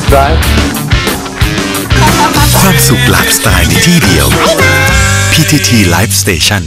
Drive ความสุขหลากสไตล์ในที่เดียว PTT Live Station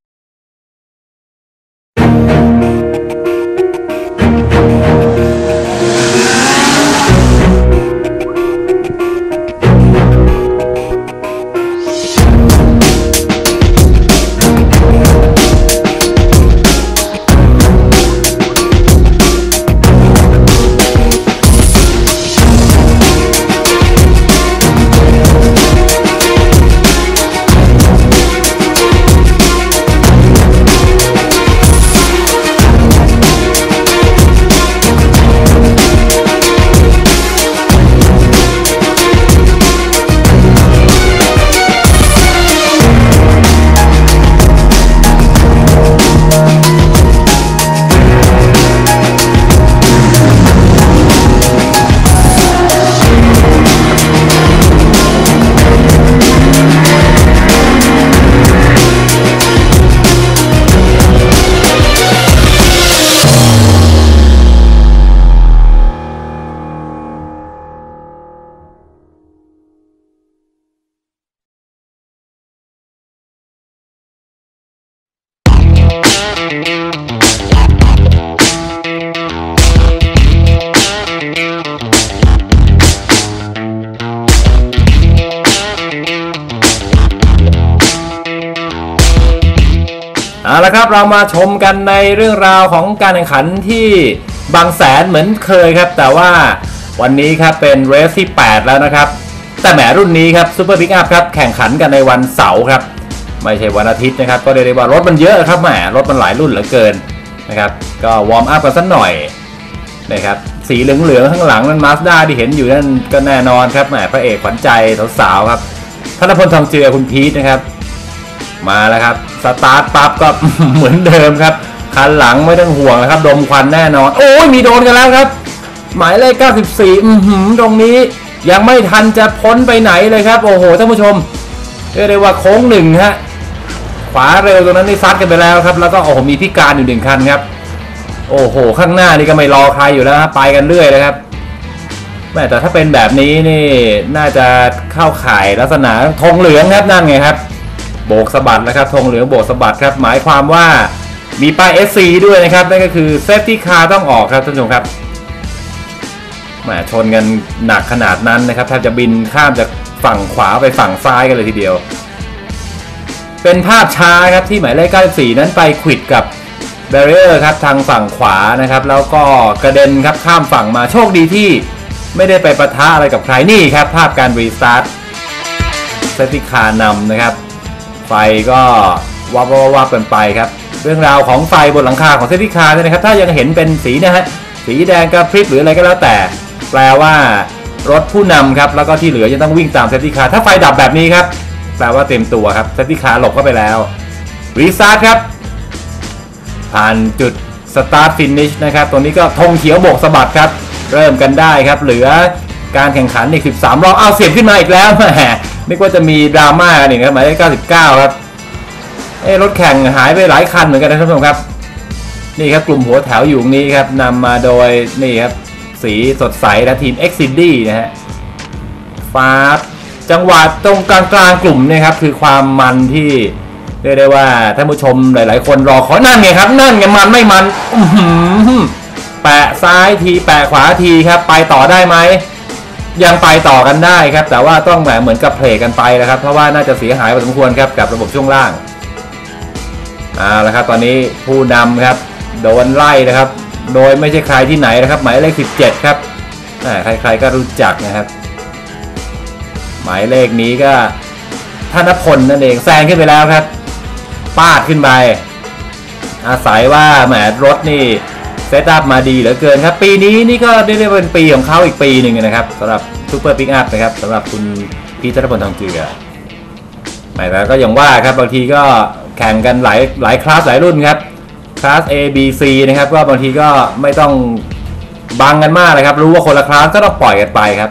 เอาละครับเรามาชมกันในเรื่องราวของการแข่งขันที่บางแสนเหมือนเคยครับแต่ว่าวันนี้ครับเป็นเรสที่8แล้วนะครับแต่แหมรุ่นนี้ครับซูเปอร์บิ๊กอัพครับแข่งขันกันในวันเสาร์ครับไม่ใช่วันอาทิตย์นะครับก็เรียกได้ว่ารถมันเยอะครับแหมรถมันหลายรุ่นเหลือเกินนะครับก็วอร์มอัพกันสักหน่อยนะครับสีเหลืองๆข้างหลังนั้นมาสด้าที่เห็นอยู่นั่นก็แน่นอนครับแหมพระเอกขวัญใจสาวๆครับธนพลทองเจือคุณพีทนะครับมาแล้วครับสตาร์ทปั๊บก็ เหมือนเดิมครับคันหลังไม่ต้องห่วงนะครับดมควันแน่นอนโอ้ยมีโดนกันแล้วครับหมายเลข94ตรงนี้ยังไม่ทันจะพ้นไปไหนเลยครับโอ้โหท่านผู้ชมเรียกได้ว่าโค้ง1ฮะขวาเร็วตรงนั้นนี่ซัดกันไปแล้วครับแล้วก็โอ้โหมีพิการอยู่1คันครับโอ้โหข้างหน้านี่ก็ไม่รอใครอยู่แล้วไปกันเรื่อยเลยครับแม่แต่ถ้าเป็นแบบนี้นี่น่าจะเข้าข่ายลักษณะธงเหลืองครับนั่นไงครับโบกสะบัดนะครับธงเหลืองโบกสะบัดครับหมายความว่ามีป้าย SC ด้วยนะครับนั่นก็คือเซฟตี้คาร์ต้องออกครับท่านผู้ชมครับแหมชนกันหนักขนาดนั้นนะครับแทบจะบินข้ามจากฝั่งขวาไปฝั่งซ้ายกันเลยทีเดียวเป็นภาพช้าครับที่หมายเลข94นั้นไปขวิดกับแบเรียร์ครับทางฝั่งขวานะครับแล้วก็กระเด็นครับข้ามฝั่งมาโชคดีที่ไม่ได้ไปปะทะอะไรกับใครนี่ครับภาพการรีสตาร์ทเซฟตี้คาร์นำนะครับไฟก็วับกันไปครับเรื่องราวของไฟบนหลังคาของเซฟตี้คาร์นะครับถ้ายังเห็นเป็นสีนะฮะสีแดงกระพริบหรืออะไรก็แล้วแต่แปลว่ารถผู้นำครับแล้วก็ที่เหลือจะต้องวิ่งตามเซฟตี้คาร์ถ้าไฟดับแบบนี้ครับแปลว่าเต็มตัวครับเซฟตี้คาร์หลบเข้าไปแล้วรีสตาร์ทครับผ่านจุดสตาร์ทฟินิชนะครับตรงนี้ก็ธงเขียวโบกสะบัดครับเริ่มกันได้ครับเหลือการแข่งขันอีก13รอบเอาเสียบขึ้นมาอีกแล้วแหมนึกว่าจะมีดราม่ากันอีกครับหมายเลข99ครับรถแข่งหายไปหลายคันเหมือนกันนะท่านผู้ชมครับนี่ครับกลุ่มหัวแถวอยู่ตรงนี้ครับนำมาโดยนี่ครับสีสดใสและทีม Exceedy นะฮะฟ้าจังหวะตรงกลางกลุ่มนี่ครับคือความมันที่เรียกได้ว่าท่านผู้ชมหลายๆคนรอขอนั่นไงครับนั่นไงมันไม่มันแปะซ้ายทีแปะขวาทีครับไปต่อได้ไหมยังไปต่อกันได้ครับแต่ว่าต้องเหมือนกับเพลกันไปนะครับเพราะว่าน่าจะเสียหายพอสมควรครับกับระบบช่วงล่างแล้วครับตอนนี้ผู้นำครับโดนไล่นะครับโดยไม่ใช่ใครที่ไหนนะครับหมายเลข17ครับใครๆก็รู้จักนะครับหมายเลขนี้ก็ธนพลนั่นเองแซงขึ้นไปแล้วครับปาดขึ้นไปอาศัยว่าแหมรถนี่เซตอัพมาดีเหลือเกินครับปีนี้นี่ก็ได้เป็นปีของเขาอีกปีหนึ่งนะครับสำหรับซูเปอร์บิ๊กอัพนะครับสำหรับคุณพีธนพลทองเจือแต่ก็อย่างว่าครับบางทีก็แข่งกันหลายคลาสหลายรุ่นครับคลาส A B C นะครับก็บางทีก็ไม่ต้องบังกันมากเลยครับรู้ว่าคนละคลาสก็ต้องปล่อยกันไปครับ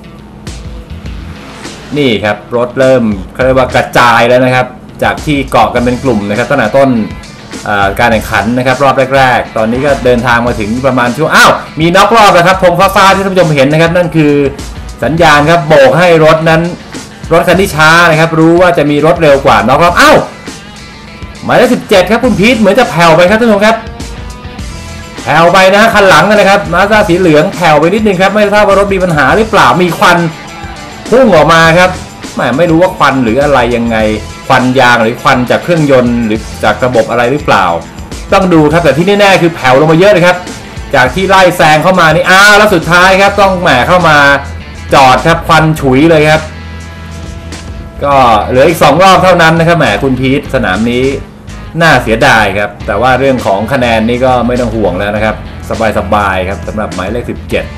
นี่ครับรถเริ่มเขาเรียกว่ากระจายแล้วนะครับจากที่เกาะกันเป็นกลุ่มนะครับตั้งแต่ต้นการแข่งขันนะครับรอบแรกๆตอนนี้ก็เดินทางมาถึงประมาณช่วงมีน็อกรอบแล้วครับธงฟ้าๆที่ท่านผู้ชมเห็นนะครับนั่นคือสัญญาณครับโบกให้รถคันที่ช้านะครับรู้ว่าจะมีรถเร็วกว่าน็อกรอบหมายเลข17ครับคุณพีทเหมือนจะแผ่วไปครับท่านผู้ชมครับแผ่วไปนะคันหลังนะครับมาสด้าสีเหลืองแผ่วไปนิดนึงครับไม่ทราบว่ารถมีปัญหาหรือเปล่ามีควันพุ่งออกมาครับไม่รู้ว่าควันหรืออะไรยังไงควันยางหรือควันจากเครื่องยนต์หรือจากระบบอะไรหรือเปล่าต้องดูครับแต่ที่แน่ๆคือแผ่วลงมาเยอะเลยครับจากที่ไล่แซงเข้ามานี่แล้วสุดท้ายครับต้องเข้ามาจอดครับควันฉุยเลยครับก็เหลืออีก2รอบเท่านั้นนะครับคุณพีทสนามนี้น่าเสียดายครับแต่ว่าเรื่องของคะแนนนี่ก็ไม่ต้องห่วงแล้วนะครับสบายๆครับสำหรับหมายเลข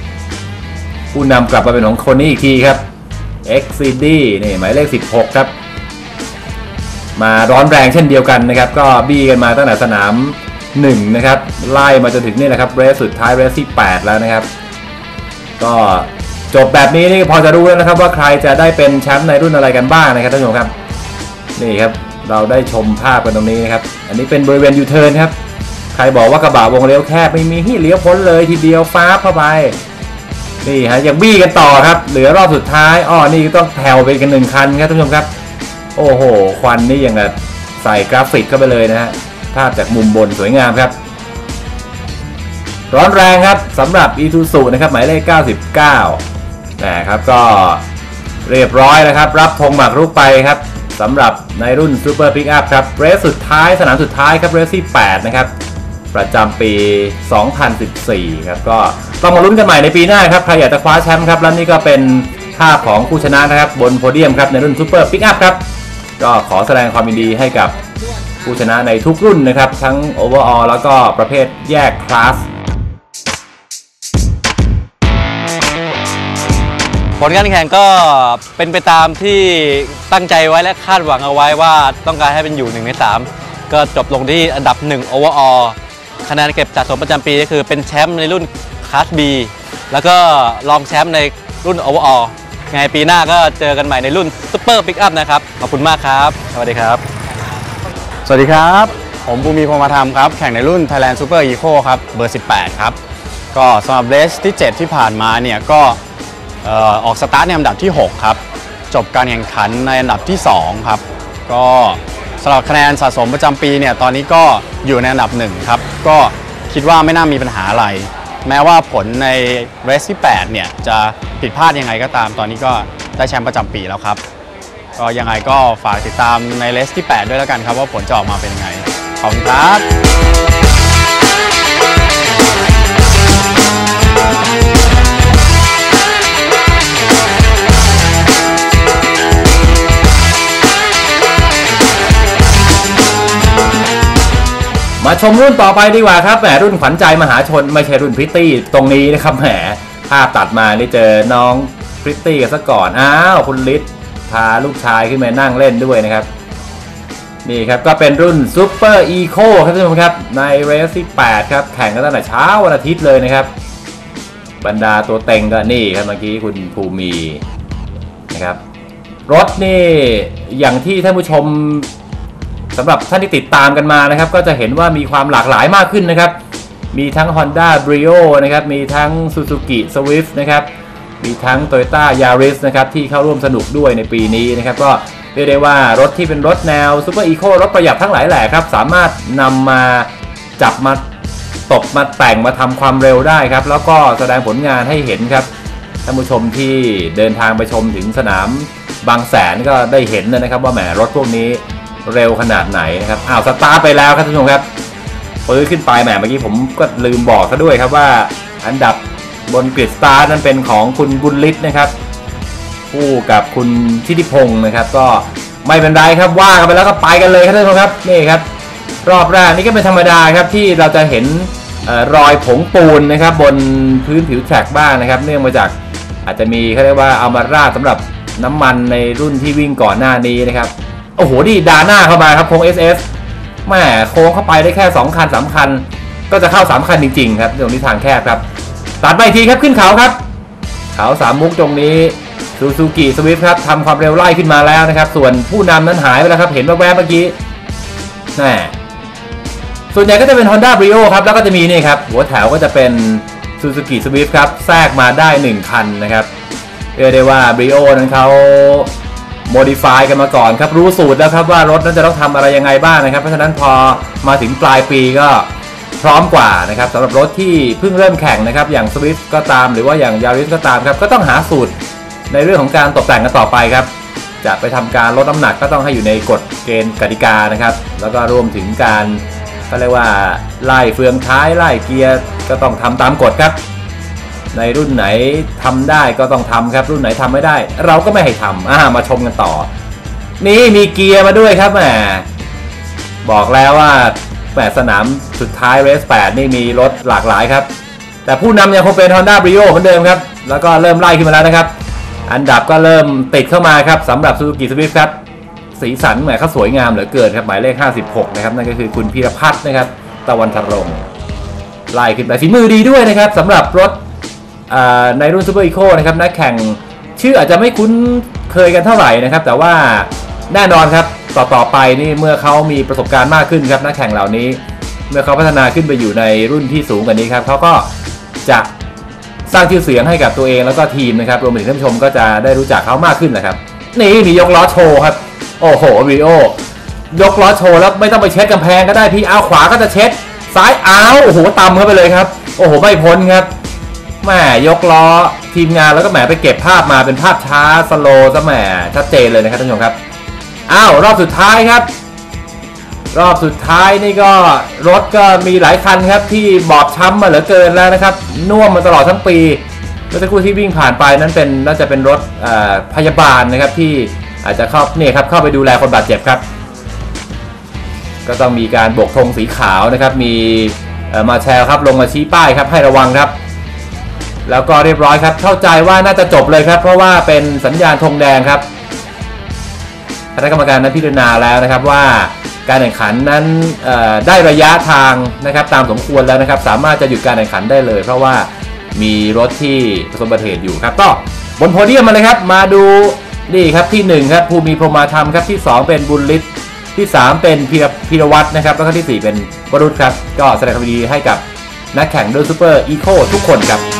17ผู้นำกลับมาเป็นของคนนี้อีกทีครับ XCD นี่หมายเลข16ครับมาร้อนแรงเช่นเดียวกันนะครับก็บี้กันมาตั้งแต่สนาม1นะครับไล่มาจนถึงนี่แหละครับเรสสุดท้ายเรสที่8แล้วนะครับก็จบแบบนี้นี่พอจะรู้แล้วนะครับว่าใครจะได้เป็นแชมป์ในรุ่นอะไรกันบ้างนะครับท่านผู้ชมครับนี่ครับเราได้ชมภาพกันตรงนี้นะครับอันนี้เป็นบริเวณยูเทิร์นครับใครบอกว่ากระบะวงเลี้ยวแคบไม่มีที่เลี้ยวพ้นเลยทีเดียวฟ้าเข้าไปนี่ฮะยังบี้กันต่อครับเหลือรอบสุดท้ายนี่ต้องแผ่วไปกัน1คันครับท่านผู้ชมครับโอ้โหควันนี่ยังใส่กราฟิกเข้าไปเลยนะฮะภาพจากมุมบนสวยงามครับร้อนแรงครับสำหรับ Isuzu นะครับหมายเลข99นะครับก็เรียบร้อยนะครับรับธงหมากรุกไปครับสำหรับในรุ่น Super Pickup ครับเรสสุดท้ายสนามสุดท้ายครับเรสที่8นะครับประจำปี 2014ครับก็ต้องมาลุ้นกันใหม่ในปีหน้าครับใครอยากจะคว้าแชมป์ครับและนี่ก็เป็นภาพของผู้ชนะนะครับบนโพเดียมครับในรุ่น Super Pickup ครับก็ขอแสดงความยินดีให้กับผู้ชนะในทุกรุ่นนะครับทั้ง Overall แล้วก็ประเภทแยกคลาสผลการแข่งก็เป็นไปตามที่ตั้งใจไว้และคาดหวังเอาไว้ว่าต้องการให้เป็นอยู่1 ใน 3ก็จบลงที่อันดับ1 Overall คะแนนเก็บสะสมประจำปีก็คือเป็นแชมป์ในรุ่นคลาส B แล้วก็รองแชมป์ในรุ่น Overall ไงปีหน้าก็เจอกันใหม่ในรุ่น Super Pickup นะครับขอบคุณมากครับสวัสดีครับสวัสดีครับผมภูมิพรหมธรรมครับแข่งในรุ่น Thailand Super Eco ครับเบอร์18ครับก็สำหรับเรสที่7ที่ผ่านมาเนี่ยก็ออกสตาร์ทในอันดับที่6ครับจบการแข่งขันในอันดับที่2ครับก็สำหรับคะแนนสะสมประจำปีเนี่ยตอนนี้ก็อยู่ในอันดับ1ครับก็คิดว่าไม่น่ามีปัญหาอะไรแม้ว่าผลในเรสที่8เนี่ยจะผิดพลาดยังไงก็ตามตอนนี้ก็ได้แชมป์ประจำปีแล้วครับก็ยังไงก็ฝากติดตามในเรสที่8ด้วยแล้วกันครับว่าผลจะออกมาเป็นยังไงขอบคุณครับมาชมรุ่นต่อไปดีกว่าครับรุ่นขวัญใจมหาชนไม่ใช่รุ่นพริตตี้ตรงนี้นะครับภาพตัดมานี่เจอน้องพริตตี้กันซะก่อนคุณฤทธิ์พาลูกชายขึ้นมานั่งเล่นด้วยนะครับนี่ครับก็เป็นรุ่น Super Eco ครับท่านผู้ชมครับในเรสที่8ครับแข่งกันตั้งแต่เช้าวันอาทิตย์เลยนะครับบรรดาตัวเต็งก็นี่ครับเมื่อกี้คุณภูมินะครับรถนี่อย่างที่ท่านผู้ชมสำหรับท่านที่ติดตามกันมานะครับก็จะเห็นว่ามีความหลากหลายมากขึ้นนะครับมีทั้ง Honda Brio นะครับมีทั้ง Suzuki Swift นะครับมีทั้ง Toyota Yaris นะครับที่เข้าร่วมสนุกด้วยในปีนี้นะครับก็เรียกได้ว่ารถที่เป็นรถแนว Super Eco รถประหยัดทั้งหลายแหล่ครับสามารถนำมาจับมาตกมาแต่งมาทำความเร็วได้ครับแล้วก็แสดงผลงานให้เห็นครับท่านผู้ชมที่เดินทางไปชมถึงสนามบางแสนก็ได้เห็นนะครับว่าแหมรถพวกนี้เร็วขนาดไหนนะครับสตาร์ทไปแล้วครับท่านผู้ชมครับปื้อขึ้นไปเมื่อกี้ผมก็ลืมบอกซะด้วยครับว่าอันดับบนกริดสตาร์ทนั้นเป็นของคุณบุญฤทธิ์นะครับคู่กับคุณทิติพงศ์นะครับก็ไม่เป็นไรครับว่ากันไปแล้วก็ไปกันเลยครับท่านผู้ชมครับนี่ครับรอบแรกนี่ก็เป็นธรรมดาครับที่เราจะเห็นรอยผงปูนนะครับบนพื้นผิวแทร็กบ้างนะครับเนื่องมาจากอาจจะมีเขาเรียกว่าเอามาราดสำหรับน้ำมันในรุ่นที่วิ่งก่อนหน้านี้นะครับโอ้โหดีดาหน้าเข้ามาครับโค้ง SS แม่โค้งเข้าไปได้แค่2คัน3คันก็จะเข้า3คันจริงๆครับตรงนี้ทางแคบครับตัดไปทีครับขึ้นเขาครับเขา3มุกตรงนี้ Suzuki Swift ครับทำความเร็วไล่ขึ้นมาแล้วนะครับส่วนผู้นำนั้นหายไปแล้วครับเห็นแวบๆเมื่อกี้แม่ส่วนใหญ่ก็จะเป็น Honda Brio ครับแล้วก็จะมีนี่ครับหัวแถวก็จะเป็น Suzuki Swift ครับแทรกมาได้1คันนะครับเรียกได้ว่า Brio นั้นเขา modify กันมาก่อนครับรู้สูตรแล้วครับว่ารถนั้นจะต้องทำอะไรยังไงบ้างนะครับเพราะฉะนั้นพอมาถึงปลายปีก็พร้อมกว่านะครับสำหรับรถที่เพิ่งเริ่มแข่งนะครับอย่าง Swift ก็ตามหรือว่าอย่าง Yaris ก็ตามครับก็ต้องหาสูตรในเรื่องของการตกแต่งกันต่อไปครับจะไปทำการลดน้ำหนักก็ต้องให้อยู่ในกฎเกณฑ์กติกานะครับแล้วก็รวมถึงการก็เรียกว่าไล่เฟืองท้ายไล่เกียร์ก็ต้องทำตามกฎครับในรุ่นไหนทำได้ก็ต้องทำครับรุ่นไหนทำไม่ได้เราก็ไม่ให้ทำมาชมกันต่อนี่มีเกียร์มาด้วยครับแหมบอกแล้วว่าแหมสนามสุดท้ายเรส8นี่มีรถหลากหลายครับแต่ผู้นำยังคงเป็น Honda Brio เหมือนเดิมครับแล้วก็เริ่มไล่ขึ้นมาแล้วนะครับอันดับก็เริ่มติดเข้ามาครับสำหรับ Suzuki Swift ครับสีสันแหมเขาสวยงามเหลือเกินครับหมายเลข56นะครับนั่นก็คือคุณพีรพัฒน์นะครับตะวันธรงค์ไล่ขึ้นไปฝีมือดีด้วยนะครับสำหรับรถในรุ่น Super Eco นะครับนักแข่งชื่ออาจจะไม่คุ้นเคยกันเท่าไหร่นะครับแต่ว่าแน่นอนครับต่อไปนี่เมื่อเขามีประสบการณ์มากขึ้นครับนักแข่งเหล่านี้เมื่อเขาพัฒนาขึ้นไปอยู่ในรุ่นที่สูงกว่านี้ครับเขาก็จะสร้างชื่อเสียงให้กับตัวเองแล้วก็ทีมนะครับรวมไปถึงท่านผู้ชมก็จะได้รู้จักเขามากขึ้นนะครับนี่มียกล้อโชว์ครับโอ้โหวีโอยกล้อโชว์แล้วไม่ต้องไปเช็ดกำแพงก็ได้พี่เอาขวาก็จะเช็ดซ้ายเอาโอ้โหตำเข้าไปเลยครับโอ้โหไม่พ้นครับแหมยกล้อทีมงานแล้วก็แหมไปเก็บภาพมาเป็นภาพช้าสโลว์ซะแหมชัดเจนเลยนะครับท่านผู้ชมครับอ้าวรอบสุดท้ายครับรอบสุดท้ายนี่ก็รถก็มีหลายคันครับที่บอบช้ำมาเหลือเกินแล้วนะครับน่วมมาตลอดทั้งปีเมื่อสักครู่ที่วิ่งผ่านไปนั้นเป็นน่าจะเป็นรถพยาบาลนะครับที่อาจจะเข้าเนี่ยครับเข้าไปดูแลคนบาดเจ็บครับก็ต้องมีการโบกธงสีขาวนะครับมีมาแชร์ครับลงมาชี้ป้ายครับให้ระวังครับแล้วก็เรียบร้อยครับเข้าใจว่าน่าจะจบเลยครับเพราะว่าเป็นสัญญาณธงแดงครับคณะกรรมการนั้นพิจารณาแล้วนะครับว่าการแข่งขันนั้นได้ระยะทางนะครับตามสมควรแล้วนะครับสามารถจะหยุดการแข่งขันได้เลยเพราะว่ามีรถที่ประสบอุบัติเหตุอยู่ครับก็บนโพเดียมมาเลยครับมาดูนี่ครับที่1ครับภูมิพรหมาธรรมครับที่2เป็นบุญฤทธิ์ที่3เป็นพีรวัฒน์นะครับแล้วก็ที่4เป็นวรุษครับก็แสดงความยินดีให้กับนักแข่งด้วยซูเปอร์อีโคทุกคนครับ